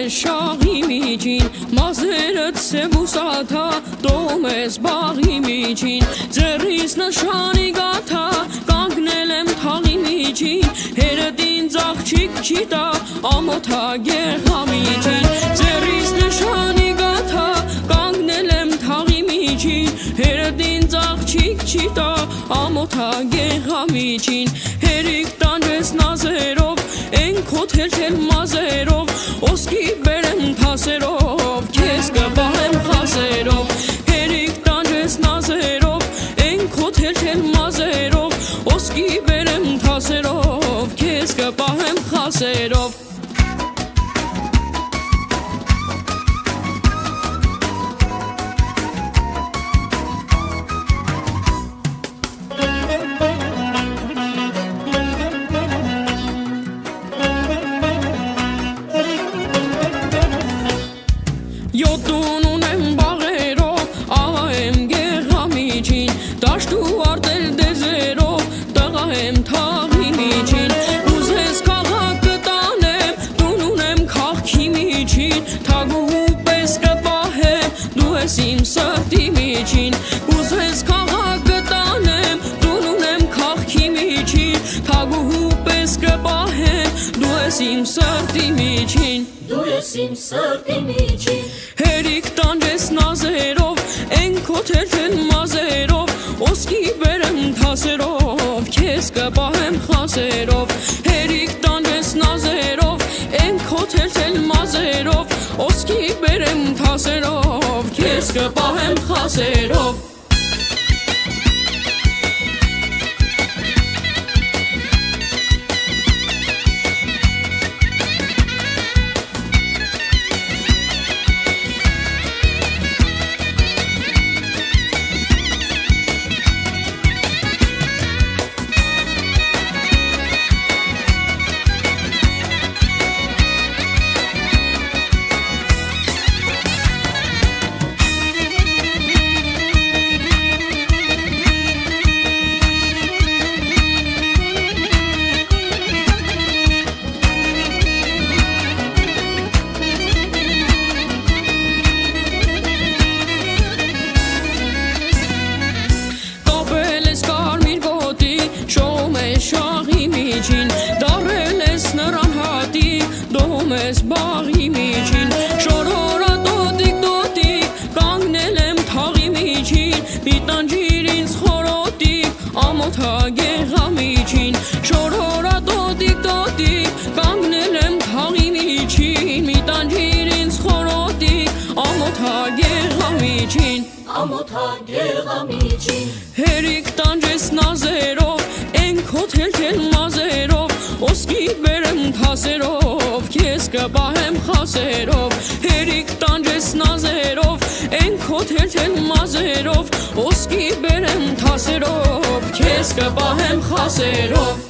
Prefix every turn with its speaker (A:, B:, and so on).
A: շաղի միջին, մազերդ սև ու սաթա, դոմ ես բաղի միջին, ձեռիս նշանի գաթա, կանգնել եմ թաղի միջին, հերդ ինձ աղջիկ չի տա, ամոթա գեղա միջին, ձեռիս նշանի գաթա, կանգնել եմ թաղի միջին, հերդ ինձ աղջիկ չի տա, ամոթա գեղա միջին, հերիք տանջես նազերով, են քո թել-թել մազերով, ոսկի բերեմ թասերով, քեզ կպահեմ խասերով, հերիք տանջես նազերով, են քո թել-թել մազերով, ոսկի բերեմ թասերով, քեզ կպահեմ խասերով։ Յոթուն ունեմ բաղերով, աղա եմ գեղա միջին, դաշտու արտել դեզերով, տղա եմ թաղի միջին, ուզես քաղաքը տանեմ, տուն ունեմ քաղքի միջին, թագուհու պես կպահեմ, դու ես իմ սրտի միջին, ուզես քաղաքը տանեմ, տուն ունեմ քաղքի միջին, թագուհու պես կպահեմ, դու ես իմ սրտի միջին,
B: դու ես իմ սրտի միջին,
A: հերիք տանջես նազերով, են քո թել-թել մազերով, ոսկի բերեմ թասերով, քեզ կպահեմ խասերով, հերիք տանջես նազերով, են քո թել-թել մազերով, ոսկի բերեմ թասերով, քեզ կպահեմ խասերով։ Շաղի միջին, դարել ես նրան հատիկ, դոմ ես բաղի միջին, շորորատոտիկ տոտիկ, կանգնել եմ թաղի միջին, մի տանջիր ինձ խորոտիկ, ամոթա գեղա միջին, շորորատոտիկ տոտիկ, կանգնել եմ թաղի միջին, մի տանջիր ինձ խորոտիկ, ամոթա գեղա միջին,
B: ամոթա գեղա միջին,
A: հերիք տանջես նազերով, քո թել-թել մազերով, ոսկի բերեմ թասերով, քեզ կպահեմ խասերով, հերիք տանջես նազերով, են քո թել-թել մազերով, ոսկի բերեմ թասերով, քեզ կպահեմ խասերով։